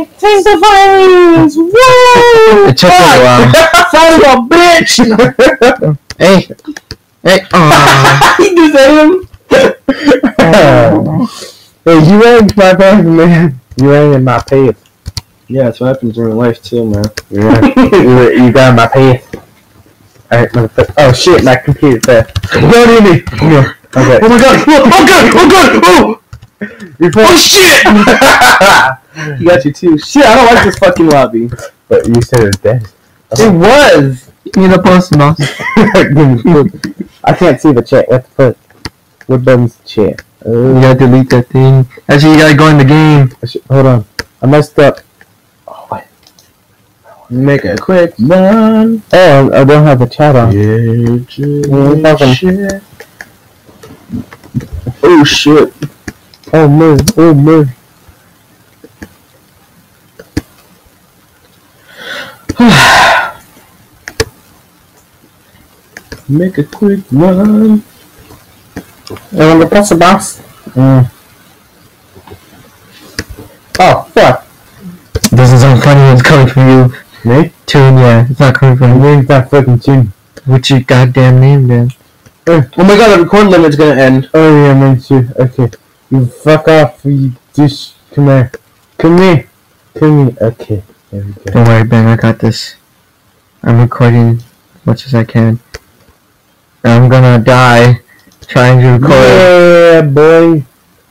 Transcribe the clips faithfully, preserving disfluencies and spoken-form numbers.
Hey, take the violence! Woo! It took me a while. Son of a bitch! Hey! Hey! Aww. He just hit him! Hey, you ran my path, man. You ran in my path. Yeah, that's what happens in real life too, man. You, ran, you, you got in my path. Alright, motherfucker. Oh shit, my computer fell. Don't hit me! Come here. Okay. Oh my god! Oh god! Oh god! Oh! You're Oh shit! He got you too. Shit, I don't like this fucking lobby. But you said it was dead. It was! You need a post mouse. I can't see the chat. What the fuck? What button's the chat? Uh, You gotta delete that thing. Actually, you gotta go in the game. hold on. I messed up. Oh, wait. Make a quick run. Oh, I don't have the chat on. Yeah, fucking- shit. Oh shit. Oh man, oh man. Make a quick run. I want to press the box. Mm. Oh, fuck. This is unfunny when it's coming from you. Me? Tune, yeah. It's not coming My from you. name's not fucking Jim. What's your goddamn name, then? Oh my god, the record limit's gonna end. Oh yeah, man, too. Okay. You fuck off, you douche. Come here. Come here. Come here. Okay. There we go. Don't worry, Ben. I got this. I'm recording as much as I can. I'm gonna die trying to record. Yeah, boy.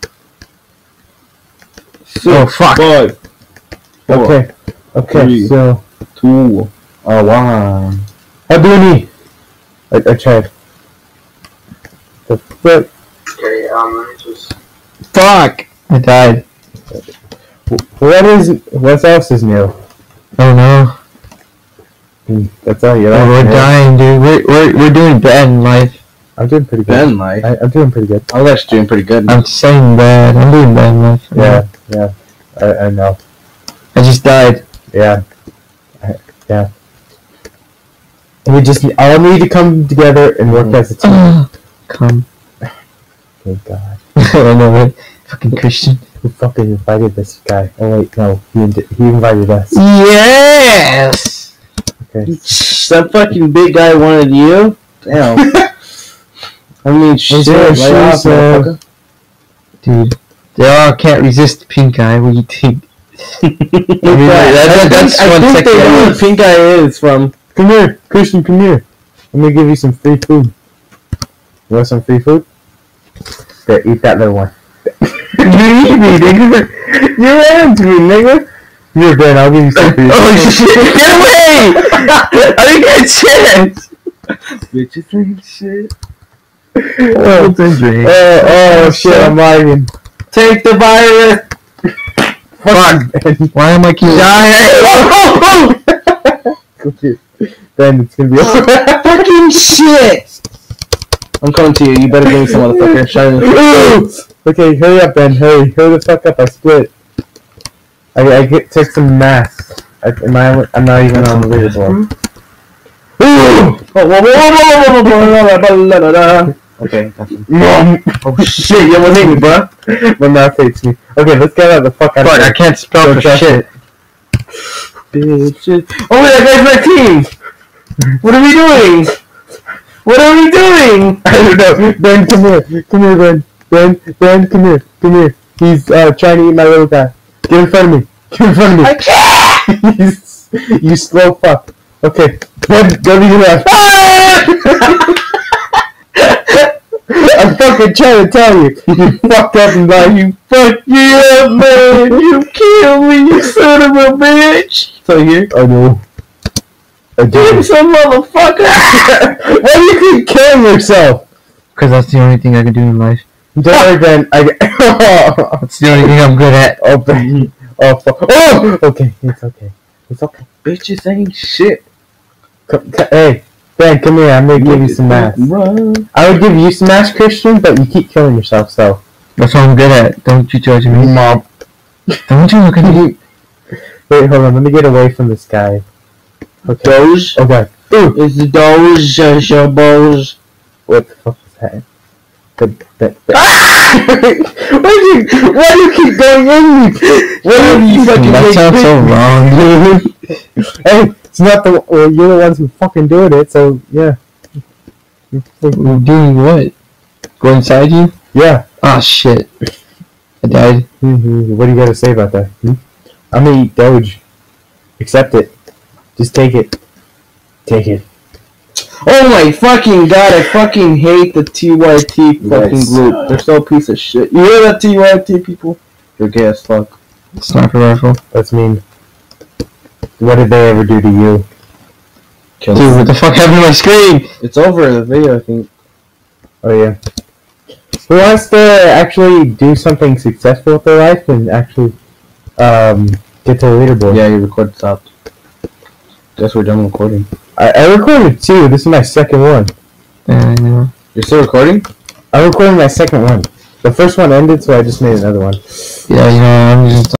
Six, Oh, fuck. Five, four, Okay. Okay, three. so. two, uh, one. How do we? I, I tried. The fuck? Okay, um, let me just. Fuck! I died. What is. What else is new? Oh no. Hmm, That's all you Oh, like. we're man. dying, dude. We're, we're, we're doing bad in life. I'm doing pretty good. Ben, like. I, I'm doing pretty good. I was actually doing pretty good. I'm saying bad. I'm doing bad in life. Yeah, yeah. I, I know. I just died. Yeah. I, yeah. We just all need to come together and work as a team. Come. Oh god. I don't know what. Fucking Christian. Who fucking invited this guy? Oh wait, no. He, in- he invited us. Yes! Okay. That fucking big guy wanted you? Damn. I mean, shit, yeah, right sure, off, so- motherfucker. Dude. They all can't resist the pink guy. What do you think? I mean, that- that's think, I one think second. they know who the pink guy is from. Come here, Christian, come here. I'm gonna give you some free food. You want some free food? There, eat that little one. You eat me, nigga. You ran to me, nigga. Here, Ben, I'll give you some free food. Oh shit! Get away! I didn't get a chance. Bitches ain't shit. Oh, oh, oh shit, I'm lying. Take the virus! Fuck! Why am I keep dying? Ben, it's gonna be over. Fucking shit! I'm coming to you. You better give me some motherfucker. Shut it. Okay, hurry up, Ben. Hurry, hurry the fuck up. I split. I I get took some masks. I, am I? I'm not even on the leaderboard. Okay. Mom. Oh shit! You almost hit me, bro. My mouth hates me. Okay, let's get out of the fuck out Fuck! of I here. can't spell Don't for trust shit. Bitches. Oh wait, that guy's my team. What are we doing? What are we doing? I don't know. Ben, come here. Come here, Ben. Ben, Ben, come here. Come here. He's uh, trying to eat my little guy. Get in front of me. Get in front of me. I can't. you, you slow fuck. Okay. Ben, go to your left. I'm fucking trying to tell you. You fucked up and like, you fucked me up, man. You killed me, you son of a bitch. So here. Oh no. I Damn, did. some motherfucker. Why do you keep killing yourself? Cause that's the only thing I can do in life. Don't worry, Ben. I That's the only thing I'm good at. Oh, Ben. Oh, fuck. Oh! Okay, it's okay. It's okay. Bitches ain't shit. Come, c- hey, Ben, come here. I'm gonna give you some mask. Run. I would give you some mask, Christian, but you keep killing yourself, so. That's what I'm good at. Don't you judge me. Mom. Don't you look at me. Wait, hold on. Let me get away from this guy. Okay. Doge. Oh, God. Ooh. It's the Doge, uh, Doge. What the fuck is that? Good. That, that. why, do you, why do you keep going in me? Why do you fucking That sounds so wrong, dude. Hey, it's not the. Well, you're the ones who fucking doing it, so yeah. Doing what? Go inside you? Yeah. Ah, shit. I died. Mm-hmm. What do you got to say about that? Hmm? I'm gonna eat Doge. Accept it. Just take it. Take it. Oh my fucking god, I fucking hate the T Y T fucking Yes. group. They're so piece of shit. You hear that, T Y T people? They're gay as fuck. Sniper rifle. That's mean. What did they ever do to you? Kill Dude, what the fuck happened to my screen? It's over, the video, I think. Oh yeah. Who wants to actually do something successful with their life and actually um, get to the leaderboard? Yeah, your record stopped. Guess we're done recording. I, I recorded two. This is my second one. Yeah, I know. You're still recording? I recorded my second one. The first one ended, so I just made another one. Yeah, you know, I'm just